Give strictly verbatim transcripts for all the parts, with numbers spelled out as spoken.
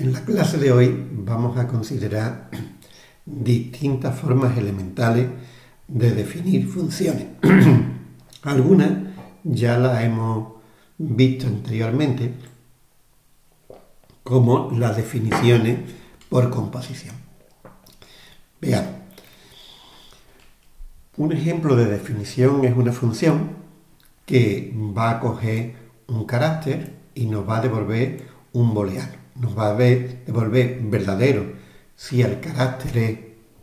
En la clase de hoy vamos a considerar distintas formas elementales de definir funciones. Algunas ya las hemos visto anteriormente, como las definiciones por composición. Veamos. Un ejemplo de definición es una función que va a coger un carácter y nos va a devolver un booleano. Nos va a devolver verdadero si el carácter es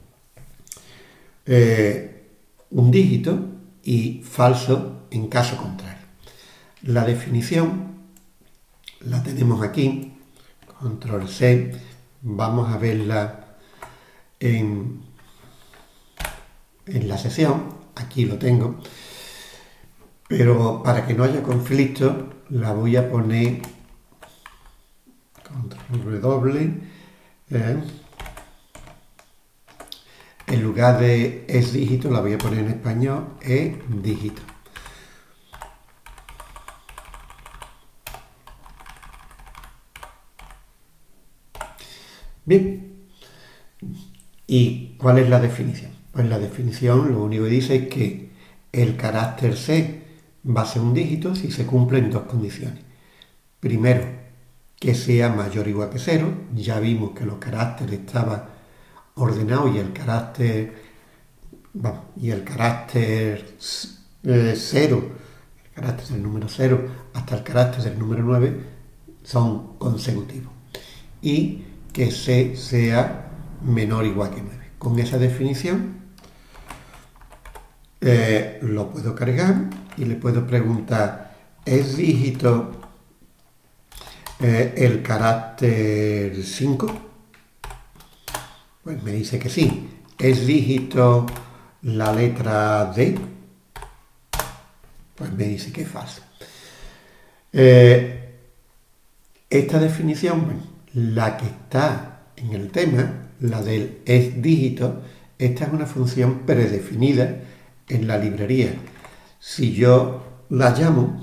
eh, un dígito y falso en caso contrario. La definición la tenemos aquí, control C, vamos a verla en, en la sesión, aquí lo tengo, pero para que no haya conflicto la voy a poner control W, eh, en lugar de es dígito la voy a poner en español, es dígito. Bien, ¿y cuál es la definición? Pues la definición lo único que dice es que el carácter C va a ser un dígito si se cumplen dos condiciones. Primero, que sea mayor o igual que cero. Ya vimos que los caracteres estaban ordenados y el carácter bueno, y el carácter eh, cero, el carácter del número cero hasta el carácter del número nueve son consecutivos. Y que C sea menor o igual que nueve. Con esa definición eh, lo puedo cargar y le puedo preguntar, ¿es dígito eh, el carácter cinco? Pues me dice que sí. ¿Es dígito la letra D? Pues me dice que es falso. Eh, esta definición, bueno, la que está en el tema, la del es dígito, esta es una función predefinida en la librería. Si yo la llamo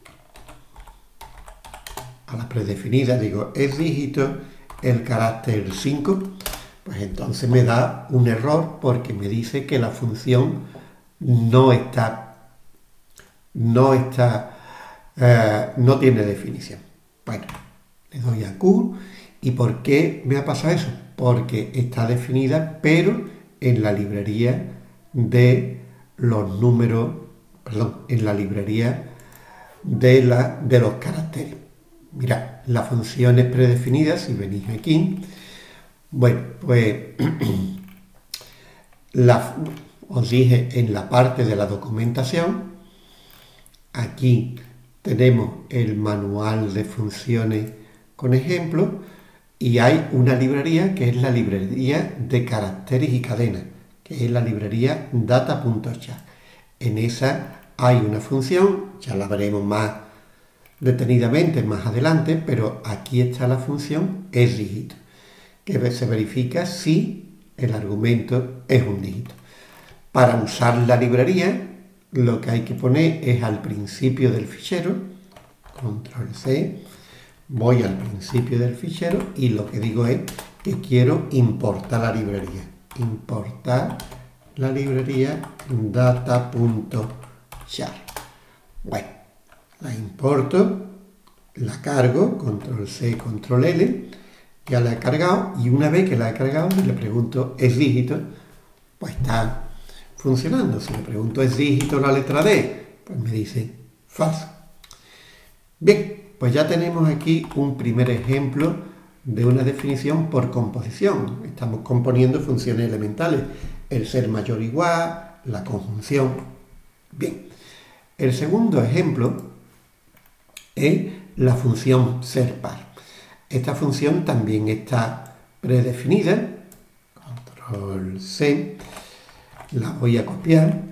a la predefinida, digo es dígito el carácter cinco, pues entonces me da un error porque me dice que la función no está, no está, eh, no tiene definición. Bueno, le doy a Q. ¿Y por qué me ha pasado eso? Porque está definida, pero en la librería de los números, perdón, en la librería de, la, de los caracteres. Mirad, la función es predefinida, si venís aquí. Bueno, pues la, os dije en la parte de la documentación, aquí tenemos el manual de funciones con ejemplos y hay una librería que es la librería de caracteres y cadenas, que es la librería data.char. En esa hay una función, ya la veremos más detenidamente más adelante, pero aquí está la función es dígito, que se verifica si el argumento es un dígito. Para usar la librería, lo que hay que poner es al principio del fichero, control C, voy al principio del fichero y lo que digo es que quiero importar la librería. Importar la librería data.char. Bueno, la importo, la cargo, control C, control L, ya la he cargado y una vez que la he cargado y le pregunto ¿es dígito? Pues está funcionando. Si le pregunto ¿es dígito la letra D? Pues me dice falso. Bien, pues ya tenemos aquí un primer ejemplo de una definición por composición. Estamos componiendo funciones elementales, el ser mayor o igual, la conjunción. Bien, el segundo ejemplo es la función ser par. Esta función también está predefinida, control C, la voy a copiar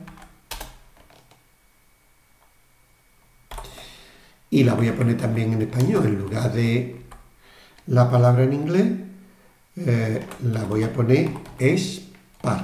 y la voy a poner también en español. En lugar de la palabra en inglés, eh, la voy a poner es par.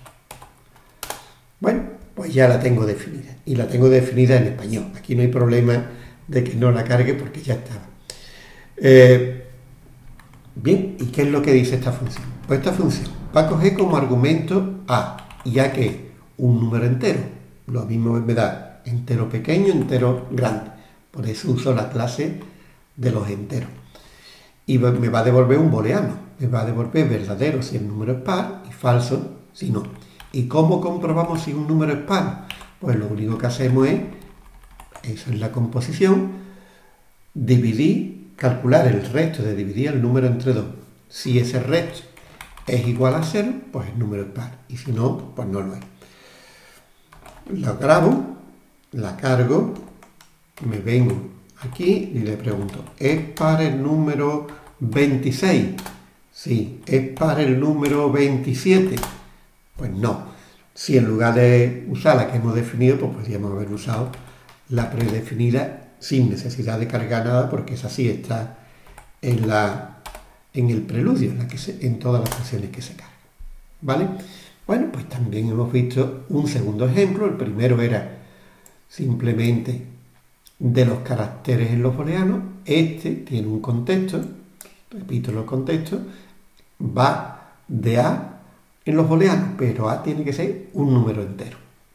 Bueno, pues ya la tengo definida. Y la tengo definida en español. Aquí no hay problema de que no la cargue porque ya estaba. Eh, Bien, ¿y qué es lo que dice esta función? Pues esta función va a coger como argumento a, ya que es un número entero. Lo mismo me da entero pequeño, entero grande. Por eso uso la clase de los enteros. Y me va a devolver un booleano. Me va a devolver verdadero si el número es par y falso si no. ¿Y cómo comprobamos si un número es par? Pues lo único que hacemos es, eso es la composición, dividir, calcular el resto de dividir el número entre dos. Si ese resto es igual a cero, pues el número es par. Y si no, pues no lo es. La grabo, la cargo, me vengo aquí y le pregunto, ¿es par el número veintiséis? Sí. ¿Es par el número veintisiete? Pues no. Si en lugar de usar la que hemos definido, pues podríamos haber usado la predefinida sin necesidad de cargar nada, porque esa sí está en, la, en el preludio, en, la que se, en todas las funciones que se cargan. ¿Vale? Bueno, pues también hemos visto un segundo ejemplo. El primero era simplemente de los caracteres en los booleanos. Este tiene un contexto, repito los contextos, va de A en los booleanos, pero A tiene que ser un número entero.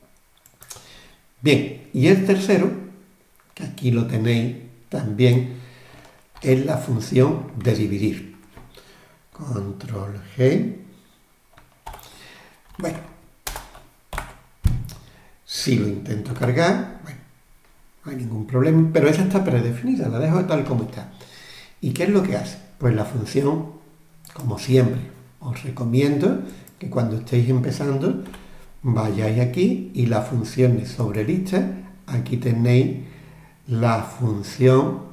Bien, y el tercero, que aquí lo tenéis también, es la función de dividir. Control G. Bueno, si lo intento cargar, bueno, no hay ningún problema, pero esa está predefinida, la dejo tal como está. ¿Y qué es lo que hace? Pues la función, como siempre, os recomiendo que cuando estéis empezando vayáis aquí y la función de sobre lista, aquí tenéis la función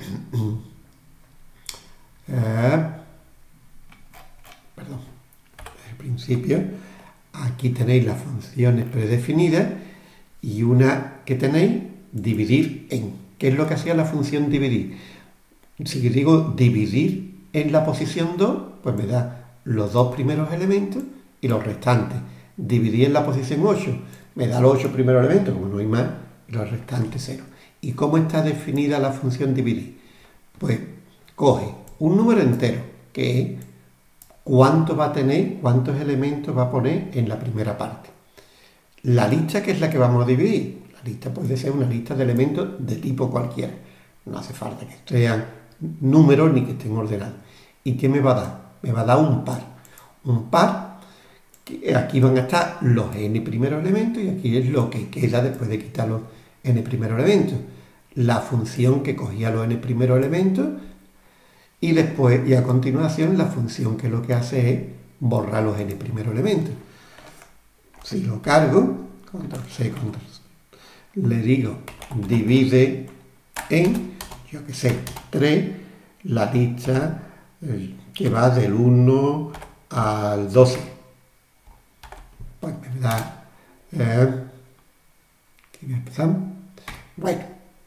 eh, perdón, desde el principio, aquí tenéis las funciones predefinidas y una que tenéis dividir en. ¿Qué es lo que hacía la función dividir? Si digo dividir en la posición dos, pues me da los dos primeros elementos y los restantes. Dividir en la posición ocho, me da los ocho primeros elementos, como no hay más, y los restantes cero. ¿Y cómo está definida la función dividir? Pues coge un número entero, que es cuánto va a tener, cuántos elementos va a poner en la primera parte. La lista, que es la que vamos a dividir. La lista puede ser una lista de elementos de tipo cualquiera. No hace falta que sean números ni que estén ordenados. ¿Y qué me va a dar? Me va a dar un par. Un par, que aquí van a estar los n primeros elementos y aquí es lo que queda después de quitar los n primeros elementos. La función que cogía los n primeros elementos y después, y a continuación, la función que lo que hace es borrar los n primeros elementos. Si lo cargo, control C, control C, le digo divide en, yo que sé, tres, la lista eh, que va del uno al doce. Pues me da... Eh, ¿Qué empezamos? Bueno,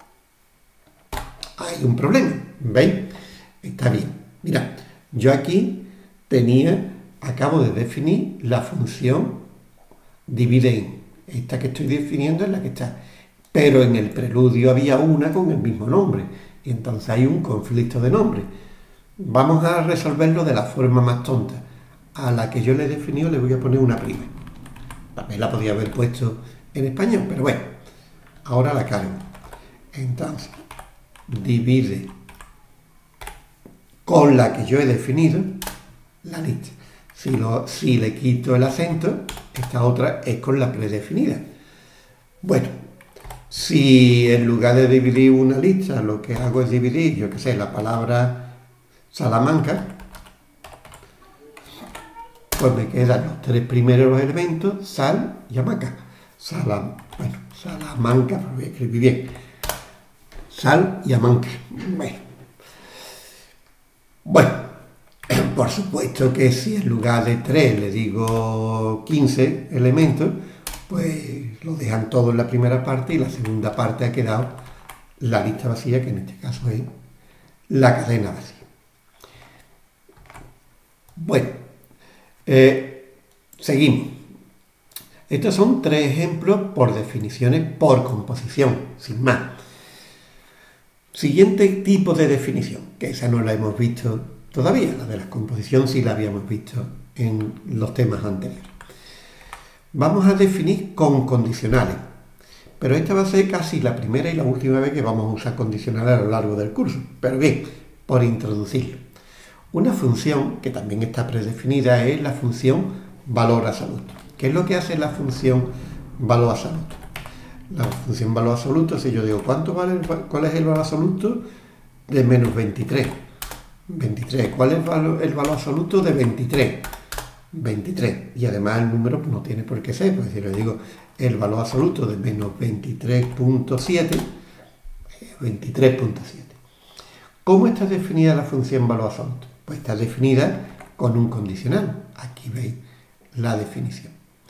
hay un problema, ¿veis? Está bien. Mira, yo aquí tenía, acabo de definir la función divide en. Esta que estoy definiendo es la que está. Pero en el preludio había una con el mismo nombre. Y entonces hay un conflicto de nombre. Vamos a resolverlo de la forma más tonta. A la que yo le he definido le voy a poner una prima. También la podía haber puesto en español, pero bueno. Ahora la cargo. Entonces, divide con la que yo he definido la lista. Si, lo, si le quito el acento, esta otra es con la predefinida. Bueno, si en lugar de dividir una lista, lo que hago es dividir, yo qué sé, la palabra Salamanca, pues me quedan los tres primeros elementos, sal y hamaca. Salam, bueno, Salamanca, pero voy a escribir bien. Sal y hamaca. Bueno. Bueno, por supuesto que si en lugar de tres le digo quince elementos, pues lo dejan todo en la primera parte y la segunda parte ha quedado la lista vacía, que en este caso es la cadena vacía. Bueno, eh, seguimos. Estos son tres ejemplos por definiciones por composición, sin más. Siguiente tipo de definición, que esa no la hemos visto todavía. La de la composición sí la habíamos visto en los temas anteriores. Vamos a definir con condicionales, pero esta va a ser casi la primera y la última vez que vamos a usar condicionales a lo largo del curso. Pero bien, por introducirlo. Una función que también está predefinida es la función valor absoluto. ¿Qué es lo que hace la función valor absoluto? La función valor absoluto, si yo digo, ¿cuánto vale el, ¿cuál es el valor absoluto de menos veintitrés? veintitrés. ¿Cuál es el valor, el valor absoluto de veintitrés? veintitrés. Y además el número no tiene por qué ser, pues si le digo el valor absoluto de menos veintitrés punto siete, veintitrés punto siete. ¿Cómo está definida la función valor absoluto? Pues está definida con un condicional. Aquí veis la definición.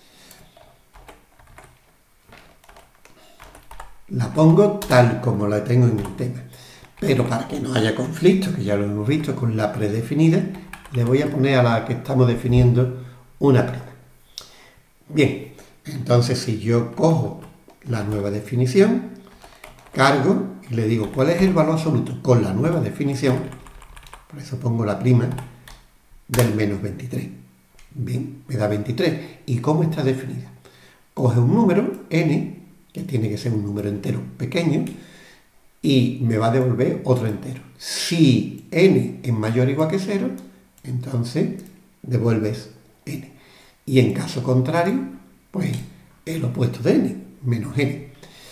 La pongo tal como la tengo en el tema. Pero para que no haya conflicto, que ya lo hemos visto con la predefinida, le voy a poner a la que estamos definiendo una prima. Bien, entonces si yo cojo la nueva definición, cargo y le digo cuál es el valor absoluto con la nueva definición, por eso pongo la prima del menos veintitrés. Bien, me da veintitrés. ¿Y cómo está definida? Coge un número, n, que tiene que ser un número entero pequeño, y me va a devolver otro entero. Si n es mayor o igual que cero, entonces devuelves n. Y en caso contrario, pues el opuesto de n, menos n.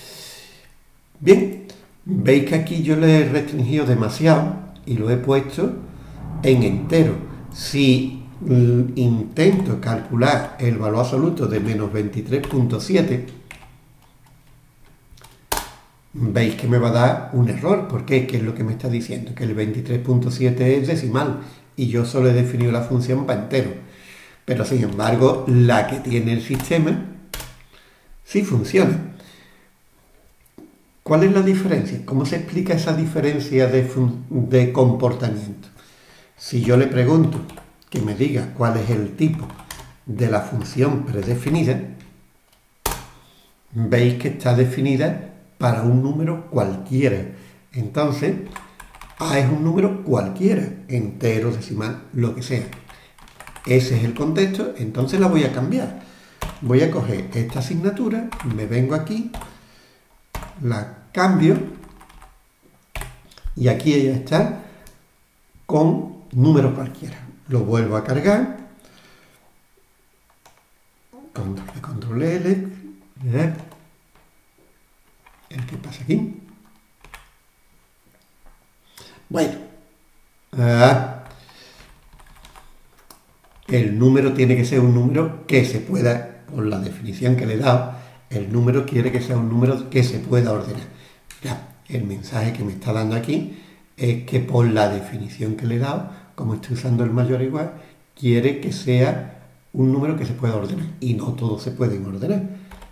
Bien, veis que aquí yo le he restringido demasiado y lo he puesto en entero. Si intento calcular el valor absoluto de menos veintitrés punto siete, veis que me va a dar un error. ¿Por qué? ¿Qué es lo que me está diciendo? Que el veintitrés punto siete es decimal y yo solo he definido la función para entero. Pero sin embargo, la que tiene el sistema sí funciona. ¿Cuál es la diferencia? ¿Cómo se explica esa diferencia de, de comportamiento? Si yo le pregunto que me diga cuál es el tipo de la función predefinida, veis que está definida para un número cualquiera. Entonces, A es un número cualquiera, entero, decimal, lo que sea. Ese es el contexto, entonces la voy a cambiar. Voy a coger esta asignatura, me vengo aquí, la cambio y aquí ella está con número cualquiera. Lo vuelvo a cargar, control, control L, ¿verdad? El que pasa aquí. Bueno, ah, el número tiene que ser un número que se pueda, por la definición que le he dado, el número quiere que sea un número que se pueda ordenar. Ya, el mensaje que me está dando aquí es que por la definición que le he dado, como estoy usando el mayor o igual, quiere que sea un número que se pueda ordenar. Y no todos se pueden ordenar.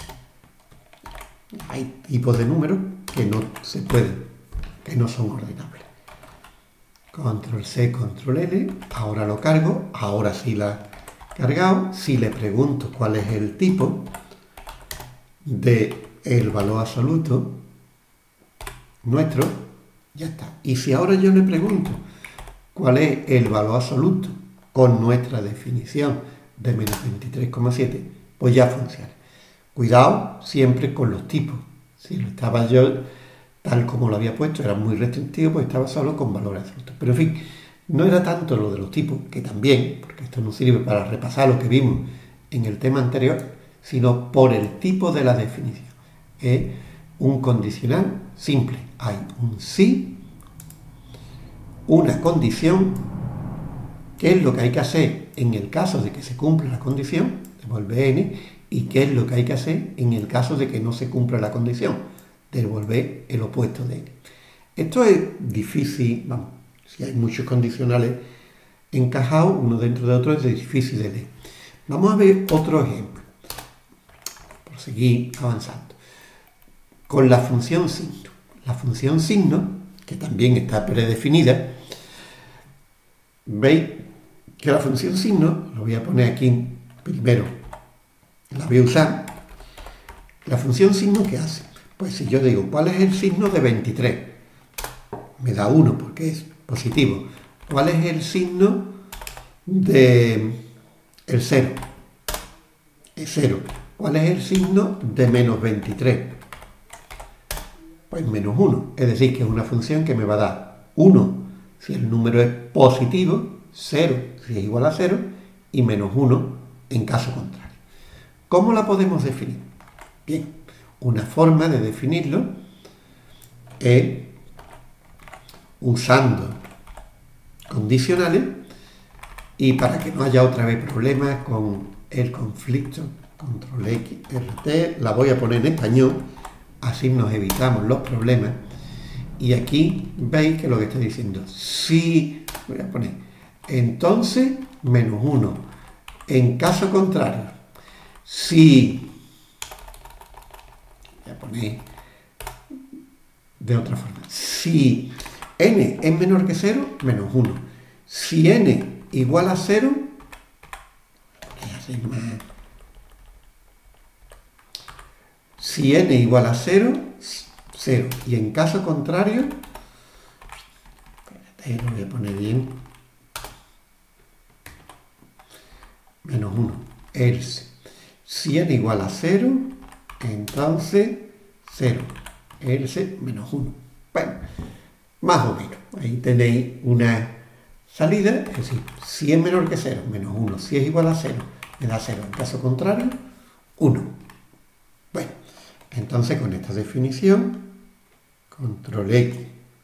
Hay tipos de números que no se pueden, que no son ordenables. Control C, Control L, ahora lo cargo, ahora sí la he cargado. Si le pregunto cuál es el tipo del valor absoluto nuestro, ya está. Y si ahora yo le pregunto cuál es el valor absoluto con nuestra definición de menos veintitrés coma siete, pues ya funciona. Cuidado siempre con los tipos. Si lo estaba yo tal como lo había puesto, era muy restrictivo, pues estaba solo con valores absolutos. Pero en fin, no era tanto lo de los tipos, que también, porque esto nos sirve para repasar lo que vimos en el tema anterior, sino por el tipo de la definición. Es un condicional simple. Hay un sí, una condición, qué es lo que hay que hacer en el caso de que se cumpla la condición, devuelve n, y qué es lo que hay que hacer en el caso de que no se cumpla la condición, devolver el opuesto de n. Esto es difícil, vamos, si hay muchos condicionales encajados, uno dentro de otro, es difícil de leer. Vamos a ver otro ejemplo, por seguir avanzando. Con la función signo. La función signo, que también está predefinida, veis que la función signo, lo voy a poner aquí primero, la voy a usar. La función signo, ¿qué hace? Pues si yo digo, ¿cuál es el signo de veintitrés? Me da uno porque es positivo. ¿cuál es el signo de el cero? Es cero. ¿Cuál es el signo de menos veintitrés? Pues menos uno. Es decir, que es una función que me va a dar uno si el número es positivo, cero si es igual a cero y menos uno en caso contrario. ¿Cómo la podemos definir? Bien, una forma de definirlo es usando condicionales, y para que no haya otra vez problemas con el conflicto control X, R T, la voy a poner en español, así nos evitamos los problemas. Y aquí veis que lo que está diciendo, si, voy a poner, entonces menos uno. En caso contrario, si, voy a poner de otra forma, si n es menor que cero, menos uno. Si n igual a cero, si n igual a cero, cero. Y en caso contrario, espérate, lo voy a poner bien, menos uno. Else. Si n igual a cero, entonces cero. Else menos uno. Bueno, más o menos. Ahí tenéis una salida, es decir, si es menor que cero, menos uno. Si es igual a cero, me da cero. En caso contrario, uno. Bueno, entonces con esta definición, control X,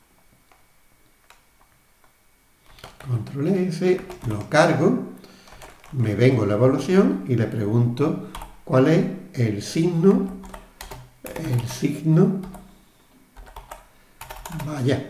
control S, lo cargo, me vengo a la evaluación y le pregunto cuál es el signo, el signo, vaya,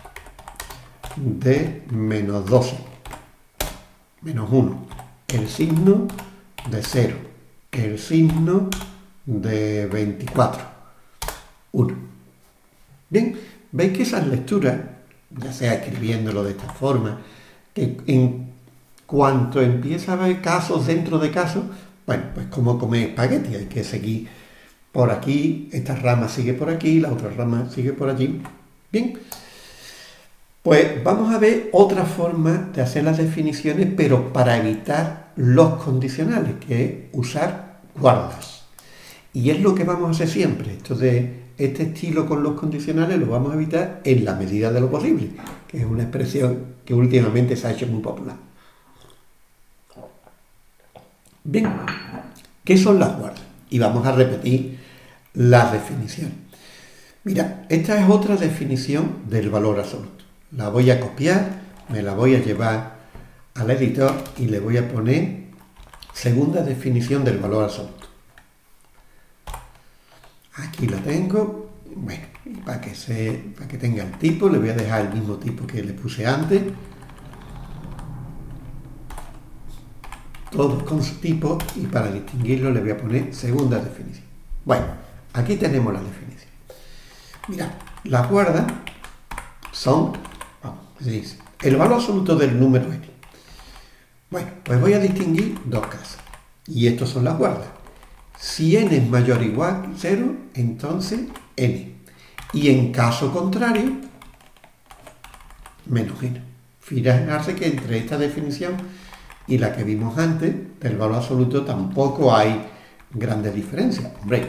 de menos doce, menos uno, el signo de cero, el signo de veinticuatro, uno. Bien, veis que esas lecturas, ya sea escribiéndolo de esta forma, que en cuanto empieza a haber casos dentro de casos, bueno, pues como comer espagueti, hay que seguir por aquí, esta rama sigue por aquí, la otra rama sigue por allí. Bien, pues vamos a ver otra forma de hacer las definiciones, pero para evitar los condicionales, que es usar guardas. Y es lo que vamos a hacer siempre. Esto de este estilo con los condicionales lo vamos a evitar en la medida de lo posible, que es una expresión que últimamente se ha hecho muy popular. Bien, ¿qué son las guardas? Y vamos a repetir las definiciones. Mira, esta es otra definición del valor absoluto. La voy a copiar, me la voy a llevar al editor y le voy a poner segunda definición del valor absoluto. Aquí la tengo. Bueno, y para que, se, para que tenga el tipo, le voy a dejar el mismo tipo que le puse antes. Todos con su tipo, y para distinguirlo le voy a poner segunda definición. Bueno, aquí tenemos la definición. Mirad, las guardas son, vamos, dice, el valor absoluto del número n. Bueno, pues voy a distinguir dos casos. Y estos son las guardas. Si n es mayor o igual que cero, entonces n. Y en caso contrario, menos n. Fijarse que entre esta definición y la que vimos antes, del valor absoluto, tampoco hay grandes diferencias. Hombre.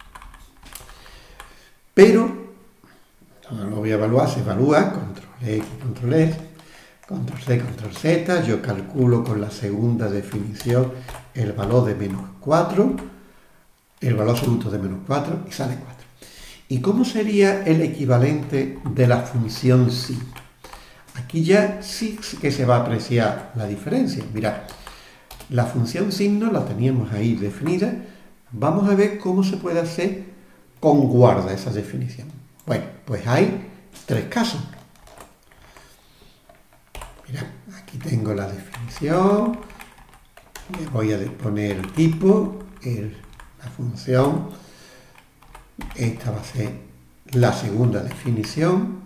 Pero, no lo voy a evaluar, se evalúa, control X, control S, control C, control Z, yo calculo con la segunda definición el valor de menos cuatro, el valor absoluto de menos cuatro, y sale cuatro. ¿Y cómo sería el equivalente de la función signo? Aquí ya sí que se va a apreciar la diferencia. Mirad, la función signo la teníamos ahí definida. Vamos a ver cómo se puede hacer con guarda esa definición. Bueno, pues hay tres casos. Mirad, aquí tengo la definición. Le voy a poner el tipo, el, la función. Esta va a ser la segunda definición.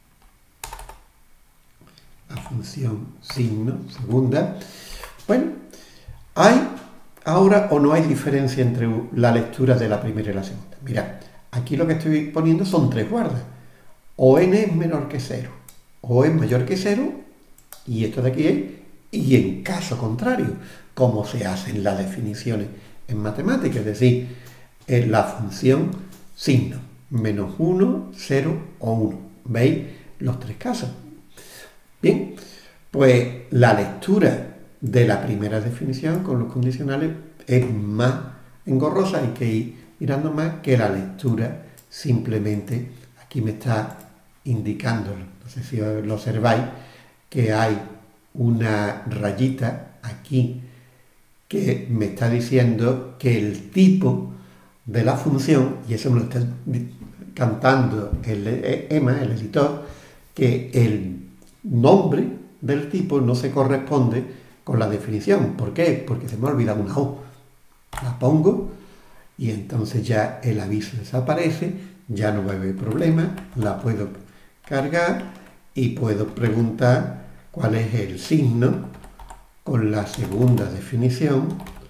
La función signo, segunda. Bueno, ¿hay ahora o no hay diferencia entre la lectura de la primera y la segunda? Mirad, aquí lo que estoy poniendo son tres guardas. O n es menor que cero, o es mayor que cero, y esto de aquí es y en caso contrario, como se hacen las definiciones en matemáticas, es decir, en la función signo, menos uno, cero o uno. ¿Veis los tres casos? Bien, pues la lectura de la primera definición con los condicionales es más engorrosa, hay que ir mirando más que la lectura simplemente. Aquí me está indicando, no sé si lo observáis, que hay una rayita aquí que me está diciendo que el tipo de la función, y eso me lo está cantando el E M A, el editor, que el nombre del tipo no se corresponde con la definición. ¿Por qué? Porque se me ha olvidado una O. La pongo y entonces ya el aviso desaparece, ya no va a haber problema, la puedo cargar y puedo preguntar cuál es el signo con la segunda definición,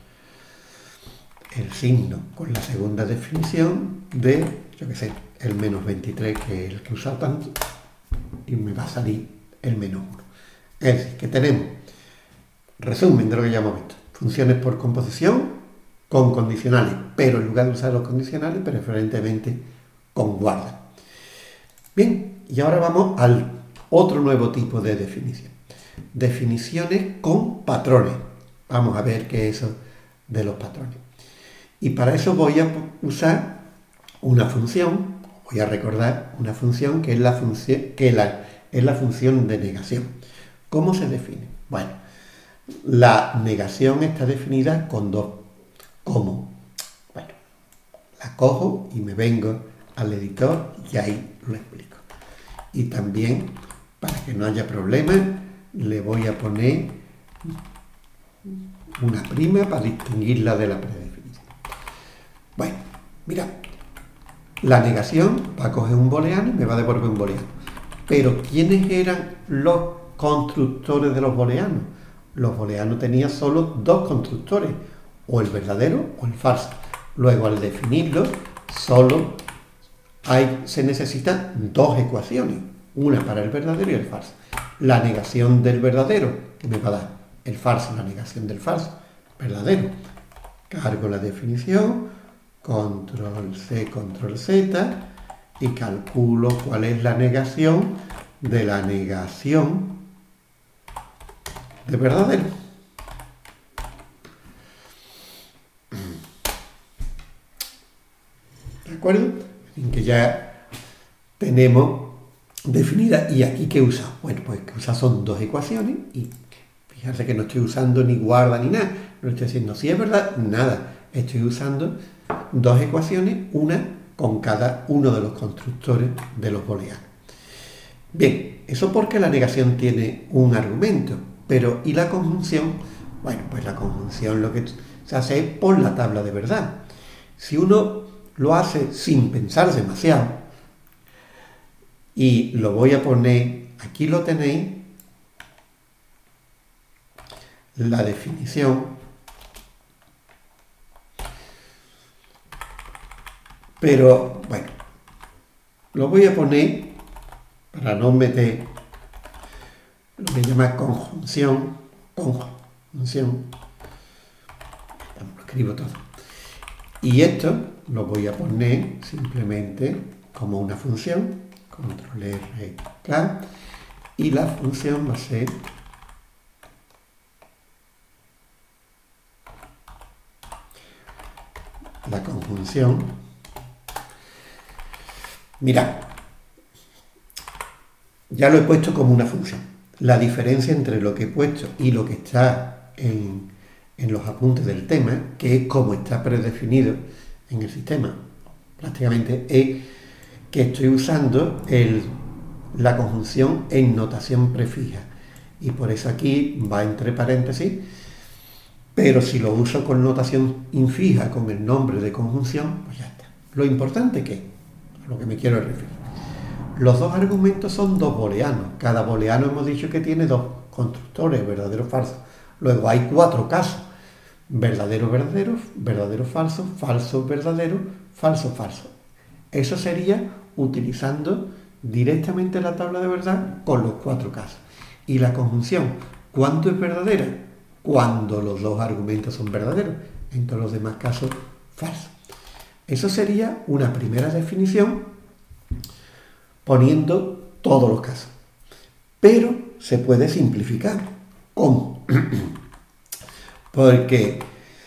el signo con la segunda definición de, yo qué sé, el menos veintitrés, que es el que he usado tanto, y me va a salir el menos uno. Es decir, que tenemos, resumen de lo que ya hemos visto, funciones por composición con condicionales, pero en lugar de usar los condicionales, preferentemente con guarda. Bien, y ahora vamos al otro nuevo tipo de definición. Definiciones con patrones. Vamos a ver qué es eso de los patrones. Y para eso voy a usar una función, voy a recordar una función que es la función, que la, es la función de negación. ¿Cómo se define? Bueno, la negación está definida con dos. ¿Cómo? Bueno, la cojo y me vengo al editor y ahí lo explico. Y también, para que no haya problemas, le voy a poner una prima para distinguirla de la predefinición. Bueno, mira, la negación va a coger un booleano y me va a devolver un booleano. Pero ¿quiénes eran los constructores de los booleanos? Los booleanos tenían solo dos constructores, o el verdadero o el falso. Luego, al definirlos, solo hay, se necesitan dos ecuaciones, una para el verdadero y el falso. La negación del verdadero, que me va a dar el falso, la negación del falso, verdadero. Cargo la definición, control C, control Z, y calculo cuál es la negación de la negación de verdadero. ¿De acuerdo? En que ya tenemos definida. ¿Y aquí qué usa? Bueno, pues que usa son dos ecuaciones y fíjense que no estoy usando ni guarda ni nada. No estoy haciendo, si es verdad, nada. Estoy usando dos ecuaciones, una con cada uno de los constructores de los booleanos. Bien, eso porque la negación tiene un argumento, pero ¿y la conjunción? Bueno, pues la conjunción lo que se hace es por la tabla de verdad. Si uno lo hace sin pensar demasiado, y lo voy a poner, aquí lo tenéis, la definición, pero bueno, lo voy a poner para no meter lo que llama conjunción, conjunción, lo escribo todo, y esto lo voy a poner simplemente como una función, control R, K, y la función va a ser la conjunción. Mirad, ya lo he puesto como una función. La diferencia entre lo que he puesto y lo que está en, en los apuntes del tema, que es como está predefinido en el sistema, prácticamente es que estoy usando el, la conjunción en notación prefija. Y por eso aquí va entre paréntesis, pero si lo uso con notación infija, con el nombre de conjunción, pues ya está. Lo importante que, a lo que me quiero referir, los dos argumentos son dos booleanos. Cada booleano hemos dicho que tiene dos constructores, verdadero o falso. Luego hay cuatro casos: verdadero, verdadero, verdadero, falso, falso, verdadero, falso, falso. Eso sería utilizando directamente la tabla de verdad con los cuatro casos. Y la conjunción, ¿cuándo es verdadera? Cuando los dos argumentos son verdaderos. En todos los demás casos, falso. Eso sería una primera definición poniendo todos los casos. Pero se puede simplificar. ¿Cómo? Porque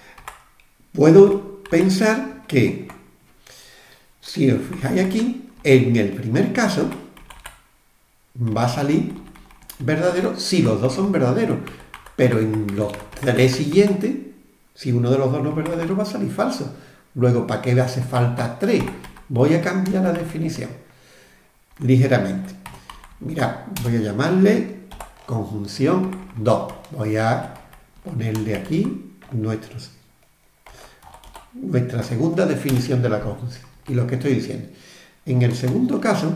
puedo pensar que, si os fijáis aquí, en el primer caso va a salir verdadero si los dos son verdaderos. Pero en los tres siguientes, si uno de los dos no es verdadero, va a salir falso. Luego, ¿para qué hace falta tres? Voy a cambiar la definición ligeramente. Mirad, voy a llamarle conjunción dos. Voy a ponerle aquí nuestros, nuestra segunda definición de la conjunción. Y lo que estoy diciendo. En el segundo caso,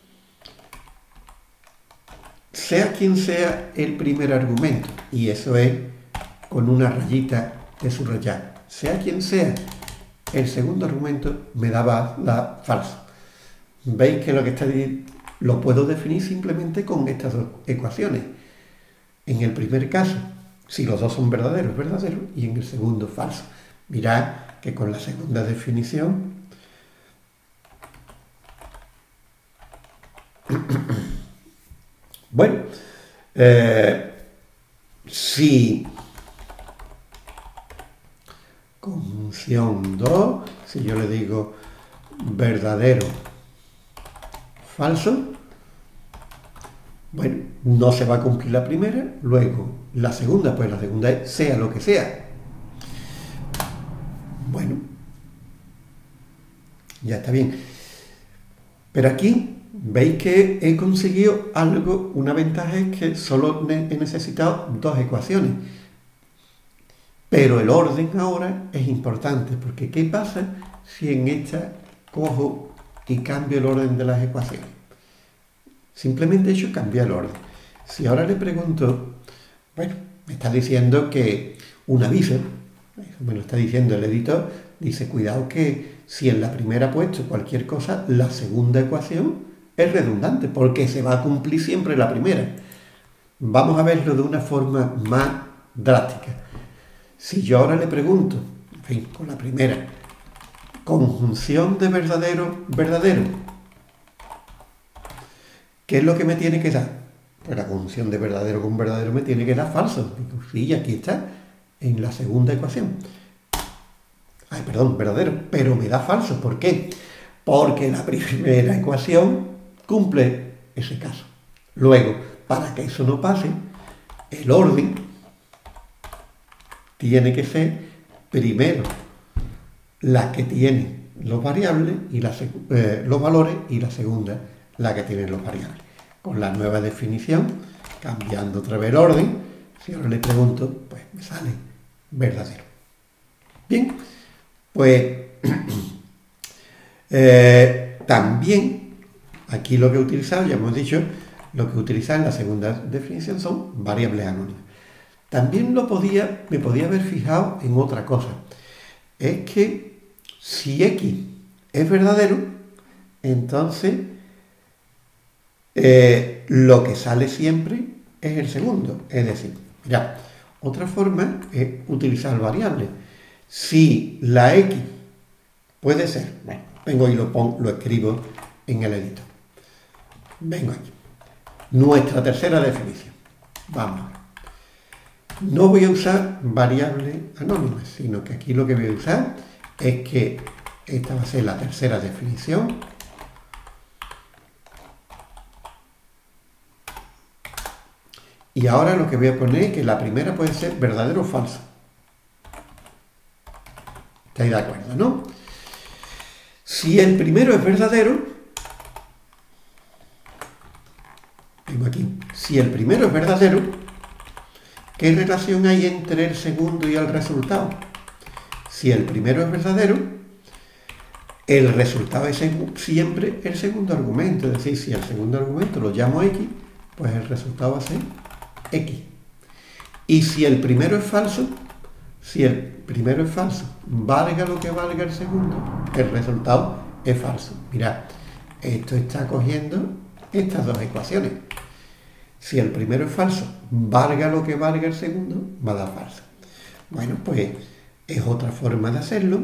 sea quien sea el primer argumento, y eso es con una rayita de subrayar, sea quien sea el segundo argumento, me daba la falsa. Veis que lo que está ahí lo puedo definir simplemente con estas dos ecuaciones. En el primer caso, si los dos son verdaderos, verdadero, y en el segundo, falso. Mirad que con la segunda definición bueno, eh, si conjunción dos, si yo le digo verdadero, falso, bueno, no se va a cumplir la primera, luego la segunda, pues la segunda es sea lo que sea. Bueno, ya está bien. Pero aquí veis que he conseguido algo, una ventaja es que solo he necesitado dos ecuaciones. Pero el orden ahora es importante, porque ¿qué pasa si en esta cojo y cambio el orden de las ecuaciones? Simplemente he hecho cambiar el orden. Si ahora le pregunto, bueno, me está diciendo que un aviso, me lo está diciendo el editor, dice, cuidado que si en la primera ha puesto cualquier cosa, la segunda ecuación es redundante, porque se va a cumplir siempre la primera. Vamos a verlo de una forma más drástica. Si yo ahora le pregunto, en fin, con la primera, conjunción de verdadero, verdadero, ¿qué es lo que me tiene que dar? Pues la conjunción de verdadero con verdadero me tiene que dar falso. Sí, aquí está, en la segunda ecuación. Ay, perdón, verdadero, pero me da falso. ¿Por qué? Porque la primera ecuación cumple ese caso. Luego, para que eso no pase, el orden tiene que ser primero la que tiene los variables y la, eh, los valores, y la segunda la que tiene los variables. Con la nueva definición, cambiando otra vez el orden, si ahora le pregunto, pues me sale verdadero. Bien, pues eh, también aquí lo que he utilizado, ya hemos dicho, lo que he utilizado en la segunda definición son variables anónimas. También lo podía, me podía haber fijado en otra cosa. Es que si X es verdadero, entonces eh, lo que sale siempre es el segundo. Es decir, mirad, otra forma es utilizar variables. Si la X puede ser, bueno, vengo y lo, pongo, lo escribo en el editor. Vengo aquí. Nuestra tercera definición. Vamos a ver. No voy a usar variables anónimas, sino que aquí lo que voy a usar es que esta va a ser la tercera definición. Y ahora lo que voy a poner es que la primera puede ser verdadero o falso. ¿Estáis de acuerdo, no? Si el primero es verdadero, tengo aquí, si el primero es verdadero, ¿qué relación hay entre el segundo y el resultado? Si el primero es verdadero, el resultado es siempre el segundo argumento. Es decir, si el segundo argumento lo llamo X, pues el resultado va a ser X. Y si el primero es falso, si el primero es falso, valga lo que valga el segundo, el resultado es falso. Mirad, esto está cogiendo estas dos ecuaciones. Si el primero es falso, valga lo que valga el segundo, va a dar falso. Bueno, pues es otra forma de hacerlo.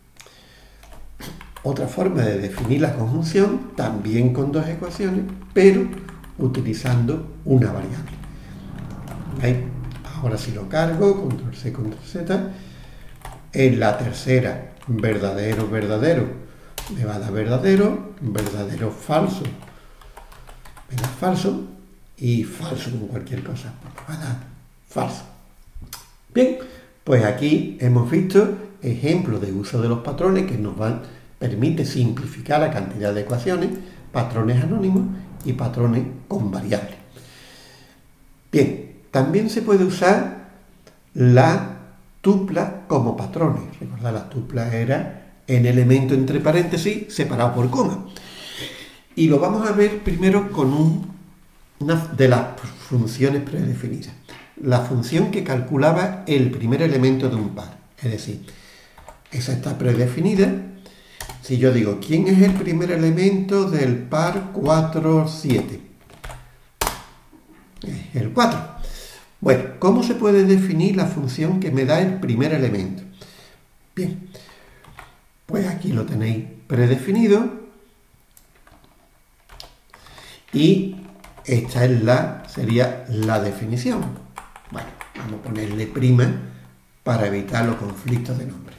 Otra forma de definir la conjunción, también con dos ecuaciones, pero utilizando una variable. ¿Veis? Ahora si lo cargo, control C, control Z, en la tercera, verdadero, verdadero, me va a dar verdadero, verdadero, falso, me da falso, y falso con cualquier cosa, me va a dar falso. Bien, pues aquí hemos visto ejemplos de uso de los patrones que nos van, permite simplificar la cantidad de ecuaciones, patrones anónimos y patrones con variables. Bien, también se puede usar la tupla como patrones. Recordad, la tupla era en elemento entre paréntesis separado por coma. Y lo vamos a ver primero con un, una de las funciones predefinidas. La función que calculaba el primer elemento de un par. Es decir, esa está predefinida. Si yo digo, ¿quién es el primer elemento del par cuatro, siete? Es el cuatro. Bueno, ¿cómo se puede definir la función que me da el primer elemento? Bien, pues aquí lo tenéis predefinido. Y esta es la, sería la definición. Bueno, vamos a ponerle prima para evitar los conflictos de nombre.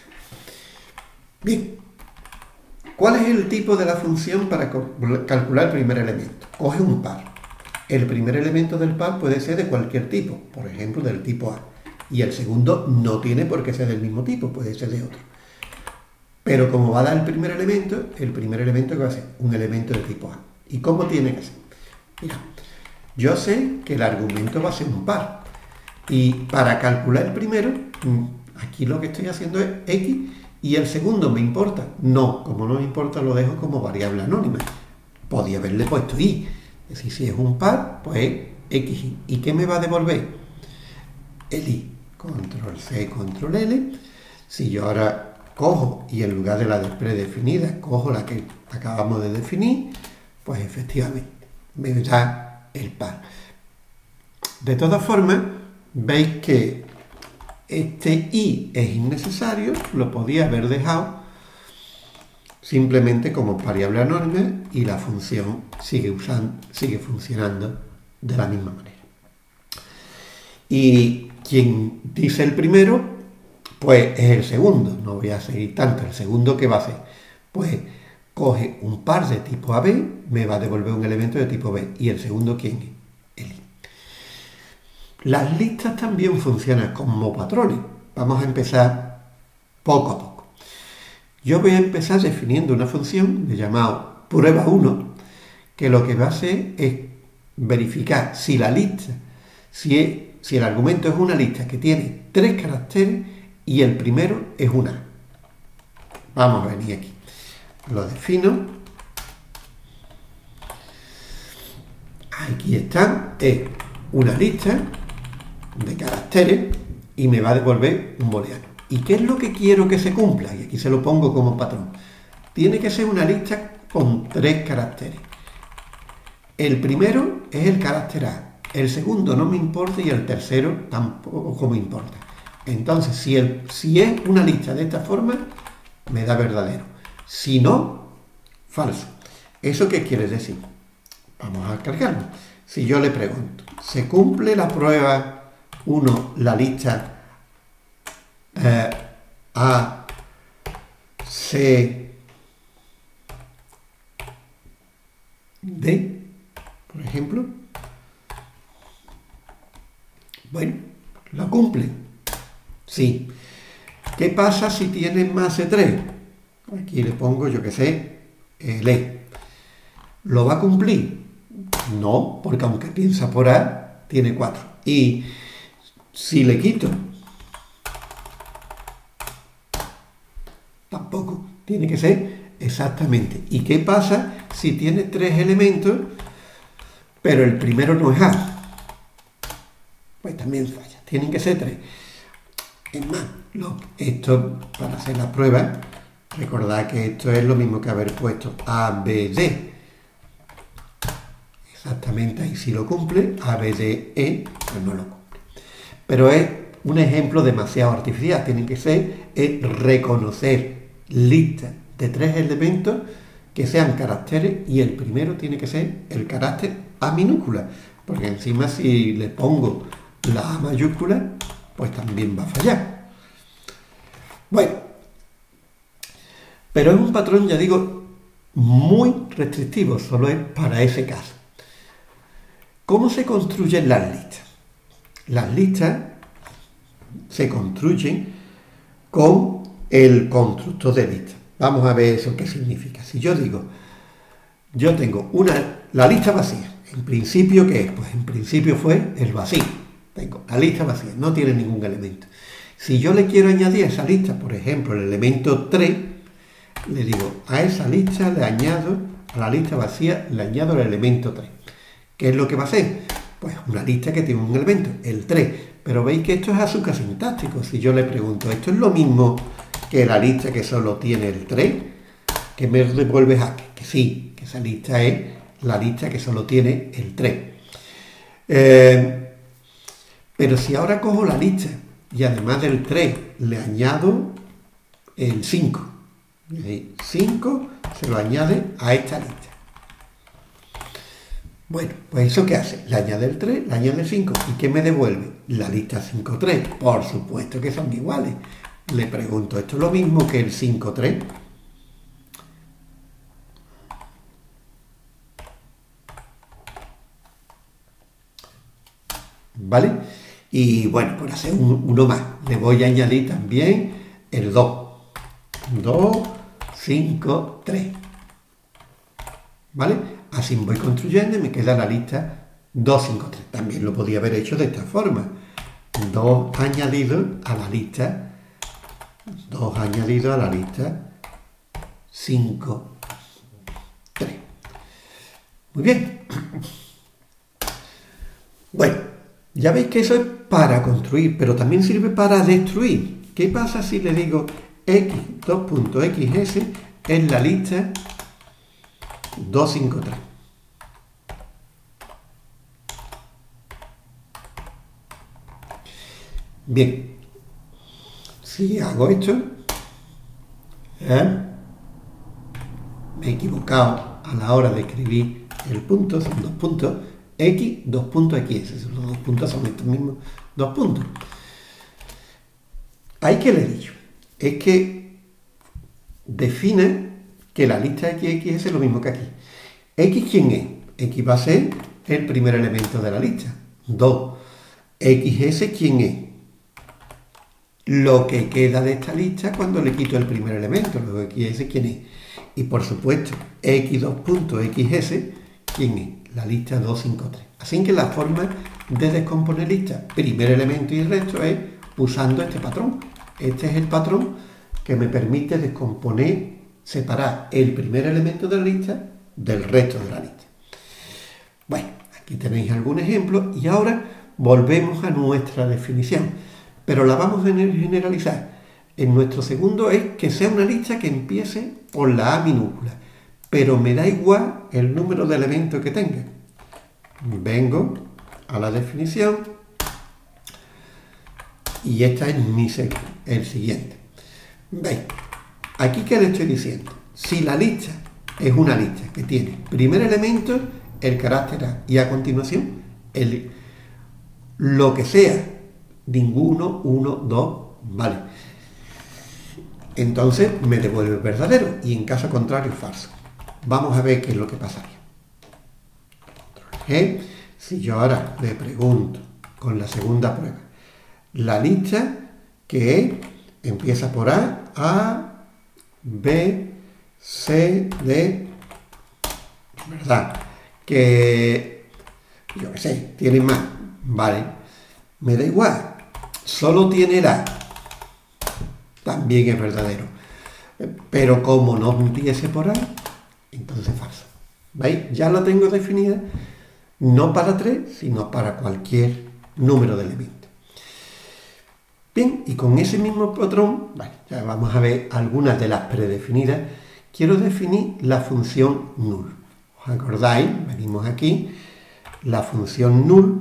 Bien. ¿Cuál es el tipo de la función para calcular el primer elemento? Coge un par. El primer elemento del par puede ser de cualquier tipo, por ejemplo, del tipo A. Y el segundo no tiene por qué ser del mismo tipo, puede ser de otro. Pero como va a dar el primer elemento, el primer elemento que va a ser un elemento de tipo A. ¿Y cómo tiene que ser? Mira, yo sé que el argumento va a ser un par. Y para calcular el primero, aquí lo que estoy haciendo es X. ¿Y el segundo me importa? No, como no me importa lo dejo como variable anónima. Podía haberle puesto Y. Es decir, si es un par, pues X. ¿Y qué me va a devolver? El Y. Control C, control L. Si yo ahora cojo y en lugar de la predefinida cojo la que acabamos de definir, pues efectivamente me da el par. De todas formas, veis que este I es innecesario, lo podía haber dejado simplemente como variable anónima y la función sigue, usando, sigue funcionando de la misma manera. Y quien dice el primero, pues es el segundo. No voy a seguir tanto. El segundo, ¿qué va a hacer? Pues coge un par de tipo A B, me va a devolver un elemento de tipo B. ¿Y el segundo quién es? El I. Las listas también funcionan como patrones. Vamos a empezar poco a poco. Yo voy a empezar definiendo una función de llamado prueba uno, que lo que va a hacer es verificar si la lista, si, es, si el argumento es una lista que tiene tres caracteres y el primero es una. Vamos a venir aquí. Lo defino. Aquí está. Es una lista de caracteres y me va a devolver un booleano. ¿Y qué es lo que quiero que se cumpla? Y aquí se lo pongo como patrón. Tiene que ser una lista con tres caracteres. El primero es el carácter A, el segundo no me importa y el tercero tampoco me importa. Entonces, si, el, si es una lista de esta forma, me da verdadero. Si no, falso. ¿Eso qué quiere decir? Vamos a cargarlo. Si yo le pregunto, ¿se cumple la prueba uno, la lista eh, A, C, D, por ejemplo? Bueno, ¿la cumple? Sí. ¿Qué pasa si tiene más de tres? Aquí le pongo, yo que sé, el E. ¿Lo va a cumplir? No, porque aunque piensa por A, tiene cuatro. Y si le quito, tampoco. Tiene que ser exactamente. ¿Y qué pasa si tiene tres elementos, pero el primero no es A? Pues también falla. Tienen que ser tres. Es más, lo, esto, para hacer la prueba, recordad que esto es lo mismo que haber puesto A, B, D. exactamente ahí sí lo cumple, A, B, D, E, pues no lo cumple. Pero es un ejemplo demasiado artificial, tiene que ser es reconocer listas de tres elementos que sean caracteres y el primero tiene que ser el carácter A minúscula, porque encima si le pongo la A mayúscula, pues también va a fallar. Bueno, pero es un patrón, ya digo, muy restrictivo, solo es para ese caso. ¿Cómo se construyen las listas? Las listas se construyen con el constructor de lista. Vamos a ver eso qué significa. Si yo digo, yo tengo una, la lista vacía, en principio, ¿qué es? Pues en principio fue el vacío. Tengo la lista vacía, no tiene ningún elemento. Si yo le quiero añadir a esa lista, por ejemplo, el elemento tres, le digo, a esa lista le añado, a la lista vacía le añado el elemento tres. ¿Qué es lo que va a hacer? Pues una lista que tiene un elemento, el tres. Pero veis que esto es azúcar sintáctico. Si yo le pregunto, ¿esto es lo mismo que la lista que solo tiene el tres? ¿Qué me devuelve Haskell? Que sí, que esa lista es la lista que solo tiene el tres. Eh, pero si ahora cojo la lista y además del tres le añado el cinco, es decir, cinco se lo añade a esta lista. Bueno, pues ¿eso qué hace? Le añade el tres, le añade el cinco. ¿Y qué me devuelve? La lista cinco tres. Por supuesto que son iguales. Le pregunto, ¿esto es lo mismo que el cinco tres? ¿Vale? Y bueno, por hacer un, uno más, le voy a añadir también el dos. dos, cinco, tres. ¿Vale? Así voy construyendo y me queda la lista dos, cinco, tres. También lo podía haber hecho de esta forma. dos añadido a la lista, dos añadido a la lista cinco, tres. Muy bien. Bueno, ya veis que eso es para construir, pero también sirve para destruir. ¿Qué pasa si le digo x dos punto x s es la lista dos, cinco, tres? Bien, si hago esto, ¿eh? me he equivocado a la hora de escribir el punto, son dos puntos, x, dos puntos xs, los dos puntos son estos mismos dos puntos. Ahí que le he dicho, es que define que la lista x, xs es lo mismo que aquí. X, ¿quién es? X va a ser el primer elemento de la lista. dos. xs, ¿quién es? Lo que queda de esta lista cuando le quito el primer elemento. Luego xs, ¿quién es? Y por supuesto, x dos punto xs, ¿quién es? La lista dos, cinco, tres. Así que la forma de descomponer lista, primer elemento y resto, es usando este patrón. Este es el patrón que me permite descomponer, separar el primer elemento de la lista del resto de la lista. Bueno, aquí tenéis algún ejemplo y ahora volvemos a nuestra definición, pero la vamos a generalizar. En nuestro segundo es que sea una lista que empiece por la A minúscula, pero me da igual el número de elementos que tenga. Vengo a la definición y esta es mi el siguiente. ¿Veis? Aquí que le estoy diciendo, si la lista es una lista que tiene primer elemento el carácter A y a continuación el, lo que sea, ninguno, uno, dos, vale. Entonces me devuelve verdadero y en caso contrario falso. Vamos a ver qué es lo que pasaría. G. Si yo ahora le pregunto con la segunda prueba, la lista que es, empieza por A, A, B, C, D, ¿verdad? Que, yo qué sé, tiene más, ¿vale? Me da igual, solo tiene la, también es verdadero. Pero como no empiece por A, entonces falso. ¿Veis? Ya la tengo definida, no para tres, sino para cualquier número de elementos. Bien, y con ese mismo patrón, bueno, ya vamos a ver algunas de las predefinidas. Quiero definir la función null. ¿Os acordáis? Venimos aquí la función null,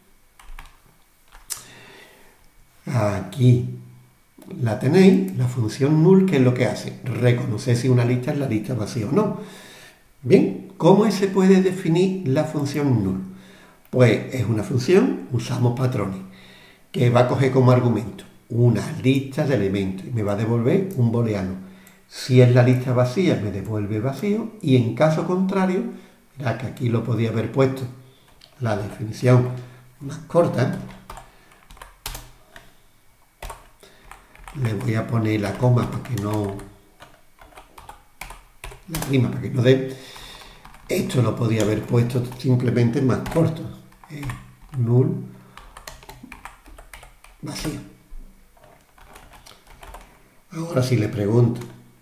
aquí la tenéis, la función null, ¿qué es lo que hace? Reconocer si una lista es la lista vacía o no. Bien, ¿cómo se puede definir la función null? Pues es una función, usamos patrones, que va a coger como argumento una lista de elementos y me va a devolver un booleano. Si es la lista vacía, me devuelve vacío, y en caso contrario, mirad que aquí lo podía haber puesto la definición más corta. Le voy a poner la coma para que no... la rima para que no dé. Esto lo podía haber puesto simplemente más corto. Eh, null vacío. Ahora si le pregunto,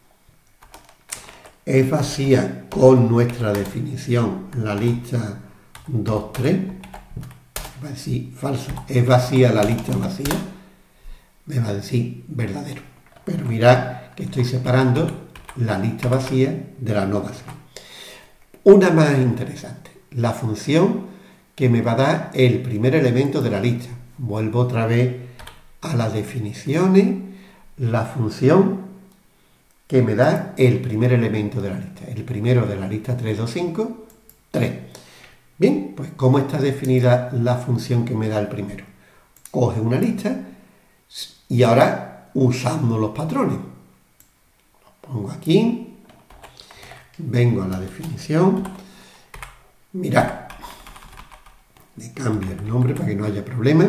¿es vacía con nuestra definición la lista dos, tres? Va a decir falso. ¿Es vacía la lista vacía? Me va a decir verdadero. Pero mirad que estoy separando la lista vacía de la no vacía. Una más interesante, la función que me va a dar el primer elemento de la lista. Vuelvo otra vez a las definiciones, la función que me da el primer elemento de la lista. El primero de la lista tres, dos, cinco, tres. Bien, pues ¿cómo está definida la función que me da el primero? Coge una lista y ahora usamos los patrones. Los pongo aquí, vengo a la definición, mirad, le cambio el nombre para que no haya problema.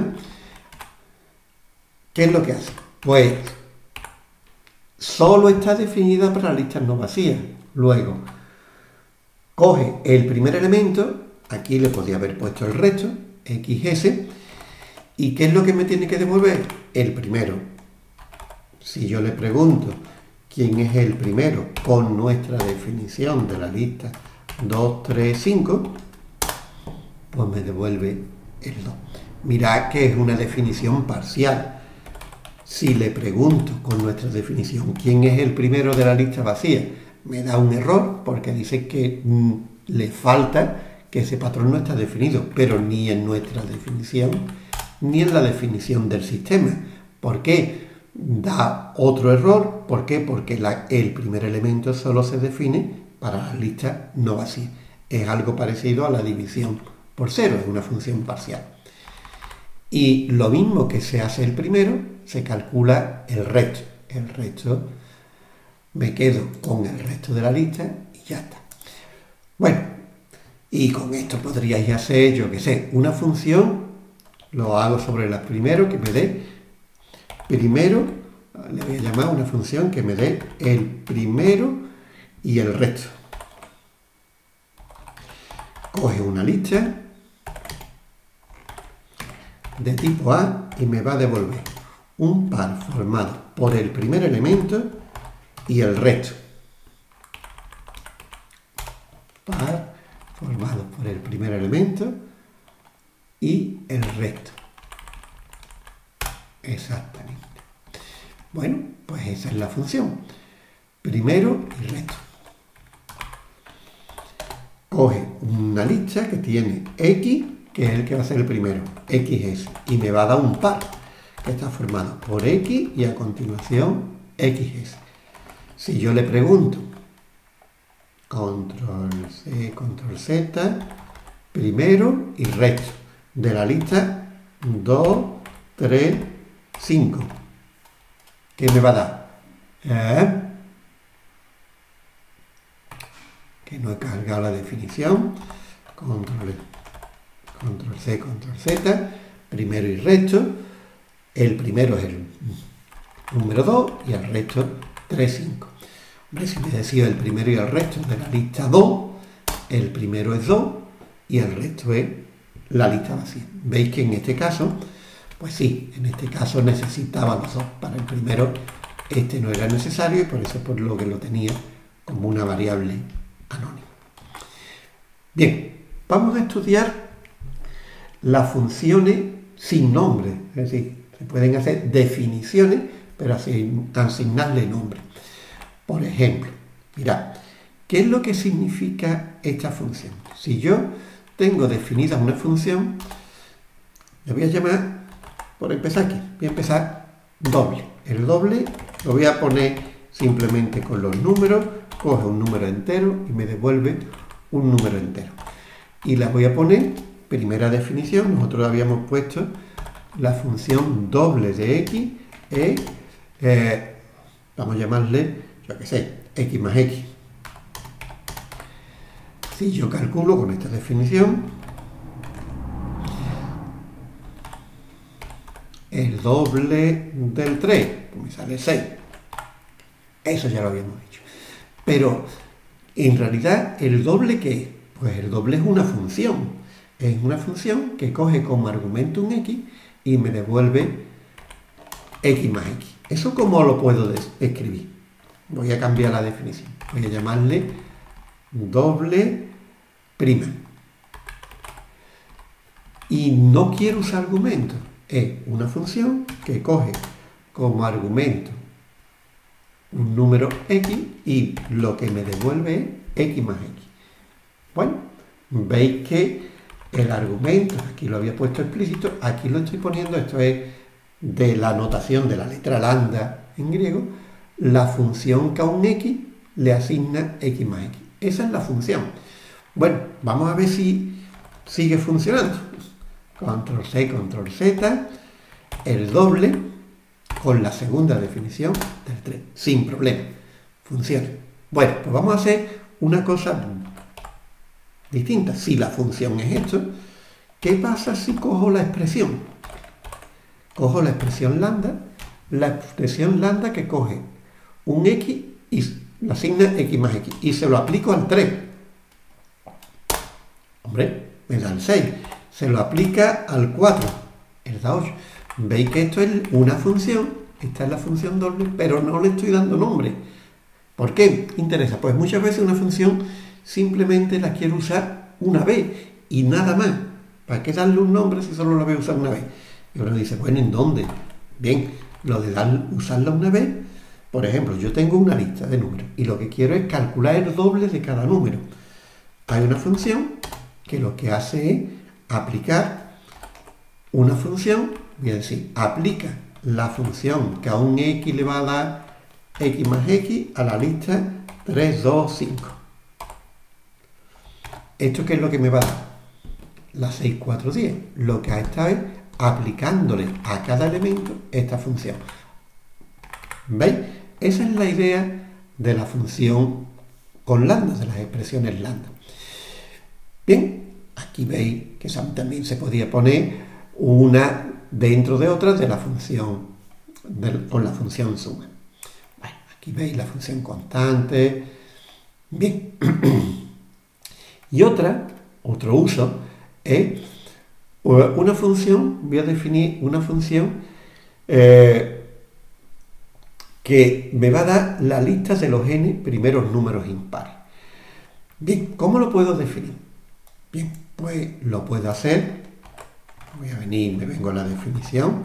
¿Qué es lo que hace? Pues solo está definida para listas no vacías. Luego, coge el primer elemento, aquí le podía haber puesto el resto, equis ese, ¿y qué es lo que me tiene que devolver? El primero. Si yo le pregunto quién es el primero con nuestra definición de la lista dos, tres, cinco, pues me devuelve el dos. Mirad que es una definición parcial. Si le pregunto con nuestra definición quién es el primero de la lista vacía, me da un error porque dice que mm, le falta, que ese patrón no está definido, pero ni en nuestra definición ni en la definición del sistema. ¿Por qué? Da otro error. ¿Por qué? Porque la, el primer elemento solo se define para las listas no vacías. Es algo parecido a la división por cero, es una función parcial. Y lo mismo que se hace el primero, se calcula el resto. El resto, me quedo con el resto de la lista y ya está. Bueno, y con esto podríais hacer, yo qué sé, una función, lo hago sobre la primero, que me dé primero, le voy a llamar una función que me dé el primero y el resto. Coge una lista de tipo A y me va a devolver un par formado por el primer elemento y el resto. Par formado por el primer elemento y el resto. Exactamente. Bueno, pues esa es la función. Primero y resto. Coge una lista que tiene X, que es el que va a ser el primero, equis ese, y me va a dar un par que está formado por X y a continuación equis ese. Si yo le pregunto, control C, control Z, primero y resto de la lista dos, tres, cinco, ¿qué me va a dar? ¿Eh? Que no he cargado la definición. Control, control C, control Z, primero y resto. El primero es el número dos y el resto tres, cinco. Hombre, si me decía el primero y el resto de la lista dos, el primero es dos y el resto es la lista vacía. Veis que en este caso, pues sí, en este caso necesitaba los dos. Para el primero este no era necesario y por eso es por lo que lo tenía como una variable anónima. Bien, vamos a estudiar las funciones sin nombre, es decir, se pueden hacer definiciones, pero así asignarle nombre. Por ejemplo, mirad, ¿qué es lo que significa esta función? Si yo tengo definida una función, le voy a llamar, por empezar aquí, voy a empezar doble. El doble lo voy a poner simplemente con los números, coge un número entero y me devuelve un número entero. Y la voy a poner, primera definición, nosotros habíamos puesto la función doble de x es, eh, vamos a llamarle, yo qué sé, x más x. Si yo calculo con esta definición, el doble del tres, pues me sale seis. Eso ya lo habíamos dicho. Pero, en realidad, ¿el doble qué es? Pues el doble es una función. Es una función que coge como argumento un x y me devuelve x más x. ¿Eso cómo lo puedo escribir? Voy a cambiar la definición. Voy a llamarle doble prima. Y no quiero usar argumentos. Es una función que coge como argumento un número x y lo que me devuelve es x más x. Bueno, veis que el argumento, aquí lo había puesto explícito, aquí lo estoy poniendo, esto es de la notación de la letra lambda en griego, la función que a un x le asigna x más x. Esa es la función. Bueno, vamos a ver si sigue funcionando. Control C, Control Z, el doble con la segunda definición del tres, sin problema, funciona. Bueno, pues vamos a hacer una cosa distinta. Si la función es esto, ¿qué pasa si cojo la expresión? Cojo la expresión lambda, la expresión lambda que coge un x y le asigna x más x, y se lo aplico al tres. Hombre, me da el seis. Se lo aplica al cuatro, él da ocho. Veis que esto es una función, esta es la función doble, pero no le estoy dando nombre. ¿Por qué interesa? Pues muchas veces una función simplemente la quiero usar una vez y nada más. ¿Para qué darle un nombre si solo la voy a usar una vez? Y uno dice, bueno, ¿en dónde? Bien, lo de dar, usarla una vez, por ejemplo, yo tengo una lista de números y lo que quiero es calcular el doble de cada número. Hay una función que lo que hace es aplicar una función, voy a decir, aplica la función que a un x le va a dar x más x a la lista tres, dos, cinco. ¿Esto qué es lo que me va a dar? La seis, cuatro, diez. Lo que ha estado es aplicándole a cada elemento esta función. ¿Veis? Esa es la idea de la función con lambda, de las expresiones lambda. Bien, aquí veis que también se podía poner una dentro de otra de la función, de, con la función suma. Bueno, aquí veis la función constante. Bien. Y otra, otro uso, es una función, voy a definir una función eh, que me va a dar la lista de los n primeros números impares. Bien, ¿cómo lo puedo definir? Bien, pues lo puedo hacer, voy a venir, me vengo a la definición,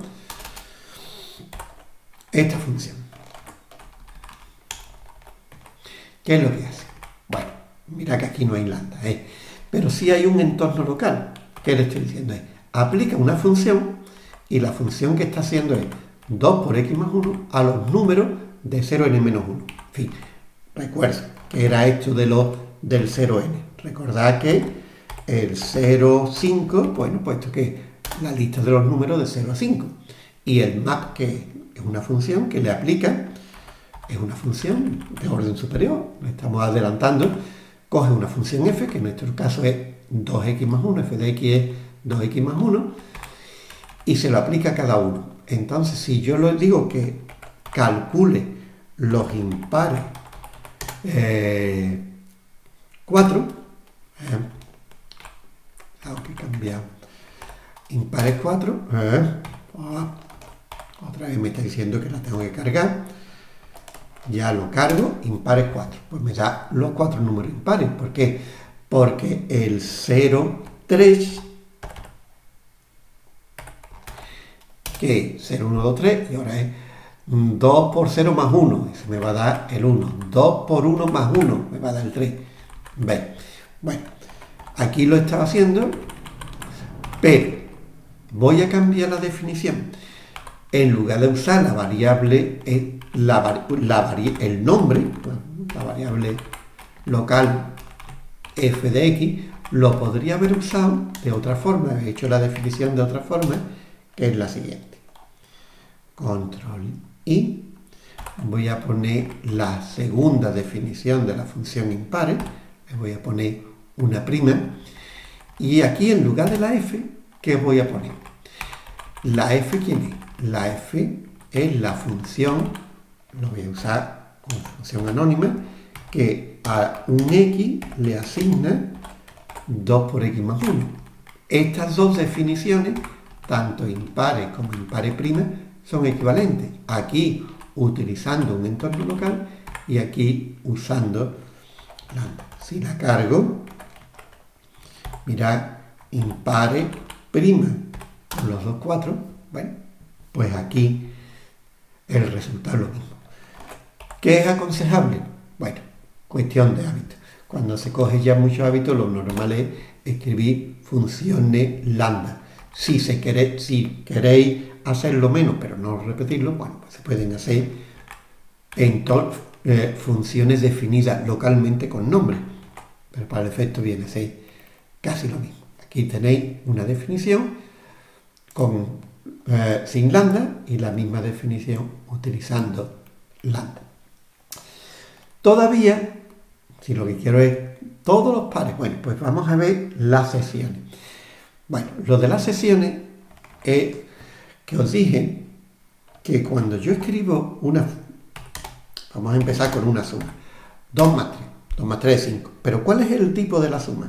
esta función. ¿Qué es lo que hace? Bueno, mira que aquí no hay lambda, ¿eh? Pero sí hay un entorno local. ¿Qué le estoy diciendo? Es, aplica una función y la función que está haciendo es dos por x más uno a los números de cero n menos uno. En fin, recuerda que era esto de los, del cero n. Recordad que el cero, cinco, bueno, puesto que es la lista de los números de cero a cinco. Y el map, que es una función que le aplica, es una función de orden superior, lo estamos adelantando, coge una función f, que en nuestro caso es dos x más uno, f de x es dos x más uno, y se lo aplica a cada uno. Entonces, si yo le digo que calcule los impares eh, cuatro, eh, tengo que cambiar impares cuatro, eh, otra vez me está diciendo que la tengo que cargar, ya lo cargo, impares cuatro, pues me da los cuatro números impares. ¿Por qué? Porque el cero, tres, que es cero, uno, dos, tres, y ahora es dos por cero más uno, eso me va a dar el uno, dos por uno más uno, me va a dar el tres. ¿Veis? Bueno, Aquí lo estaba haciendo, pero voy a cambiar la definición. En lugar de usar la variable, la, la, el nombre, la variable local f de x, lo podría haber usado de otra forma. He hecho la definición de otra forma, que es la siguiente. Control I. Voy a poner la segunda definición de la función impare. Le voy a poner una prima. Y aquí en lugar de la f, ¿qué voy a poner? ¿La f quién es? La f es la función, lo voy a usar como función anónima, que a un x le asigna dos por x más uno. Estas dos definiciones, tanto impares como impare prima, son equivalentes. Aquí utilizando un entorno local y aquí usando lambda. Si la cargo, mirad, impare prima con los dos cuatro, bueno, pues aquí el resultado es lo mismo. ¿Qué es aconsejable? Bueno, cuestión de hábito. Cuando se coge ya mucho hábito, lo normal es escribir funciones lambda. Si, se quiere, si queréis hacerlo menos, pero no repetirlo, bueno, pues se pueden hacer en eh, funciones definidas localmente con nombre. Pero para el efecto viene a ser casi lo mismo. Aquí tenéis una definición con, eh, sin lambda y la misma definición utilizando lambda. Todavía, si lo que quiero es todos los pares, bueno, pues vamos a ver las sesiones. Bueno, lo de las sesiones es que os dije que cuando yo escribo una, vamos a empezar con una suma, dos más tres, dos más tres es cinco, pero ¿cuál es el tipo de la suma?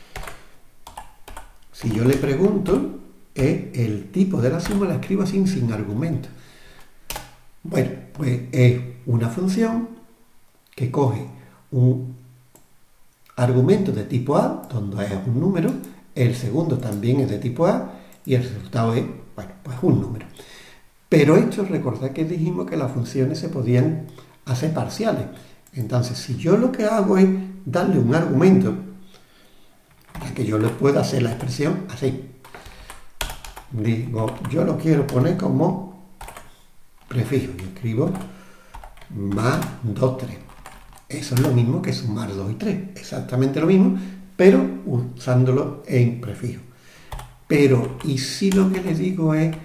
Si yo le pregunto, es el tipo de la suma, la escribo así sin argumento. Bueno, pues es una función que coge un argumento de tipo A, donde es un número, el segundo también es de tipo A, y el resultado es, bueno, pues un número. Pero esto, recordad que dijimos que las funciones se podían hacer parciales. Entonces, si yo lo que hago es darle un argumento, para que yo le pueda hacer la expresión así. Digo, yo lo quiero poner como prefijo. Yo escribo más dos, tres. Eso es lo mismo que sumar dos y tres. Exactamente lo mismo, pero usándolo en prefijo. Pero, ¿y si lo que le digo es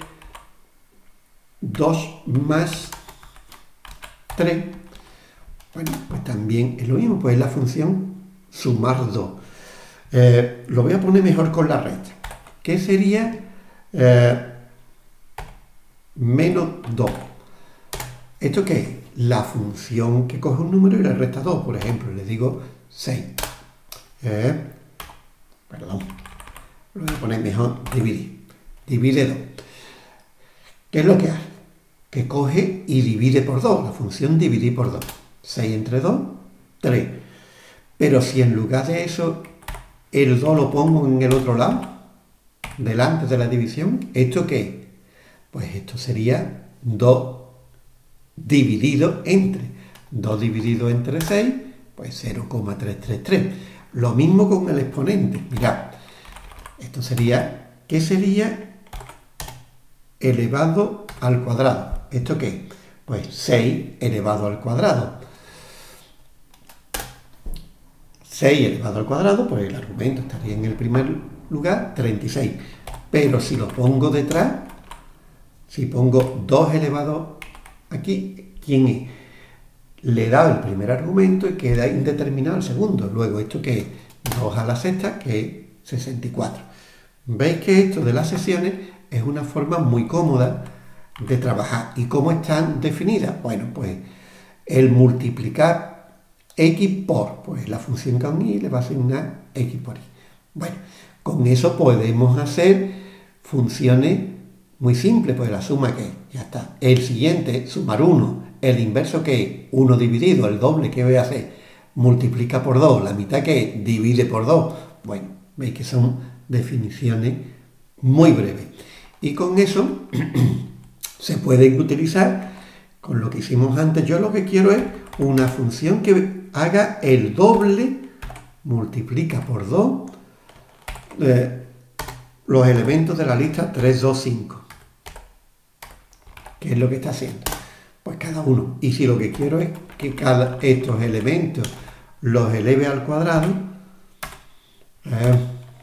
dos más tres? Bueno, pues también es lo mismo, pues es la función sumar dos. Eh, lo voy a poner mejor con la resta. ¿Qué sería eh, menos dos? ¿Esto qué es? La función que coge un número y le resta dos. Por ejemplo, le digo seis. Eh, perdón. Lo voy a poner mejor dividir. Divide dos. ¿Qué es lo que hace? Que coge y divide por dos. La función dividir por dos. seis entre dos, tres. Pero si en lugar de eso el dos lo pongo en el otro lado, delante de la división, ¿esto qué es? Pues esto sería dos dividido entre. dos dividido entre seis, pues cero coma trescientos treinta y tres. Lo mismo con el exponente. Mirad, esto sería, ¿qué sería elevado al cuadrado? ¿Esto qué es? Pues seis elevado al cuadrado. seis elevado al cuadrado, pues el argumento estaría en el primer lugar, treinta y seis. Pero si lo pongo detrás, si pongo dos elevado aquí, ¿quién es? Le he dado el primer argumento y queda indeterminado el segundo. Luego, ¿esto qué es? dos a la sexta, que es sesenta y cuatro. ¿Veis que esto de las secciones es una forma muy cómoda de trabajar? ¿Y cómo están definidas? Bueno, pues el multiplicar x por, pues la función con y le va a asignar x por y. Bueno, con eso podemos hacer funciones muy simples, pues la suma que ya está. El siguiente, sumar uno, el inverso que es uno dividido, el doble que voy a hacer, multiplica por dos, la mitad que divide por dos. Bueno, veis que son definiciones muy breves. Y con eso se pueden utilizar con lo que hicimos antes. Yo lo que quiero es una función que haga el doble, multiplica por dos, eh, los elementos de la lista tres, dos, cinco. ¿Qué es lo que está haciendo? Pues cada uno. Y si lo que quiero es que cada estos elementos los eleve al cuadrado, eh,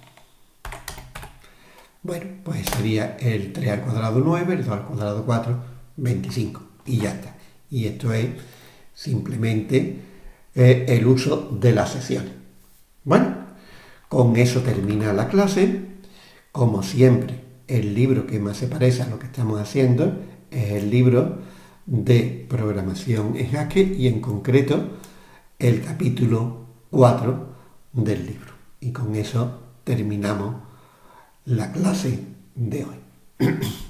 bueno, pues sería el tres al cuadrado nueve, el dos al cuadrado cuatro, veinticinco. Y ya está. Y esto es simplemente eh, el uso de las secciones. Bueno, con eso termina la clase. Como siempre, el libro que más se parece a lo que estamos haciendo es el libro de programación en Haskell y en concreto el capítulo cuatro del libro. Y con eso terminamos la clase de hoy.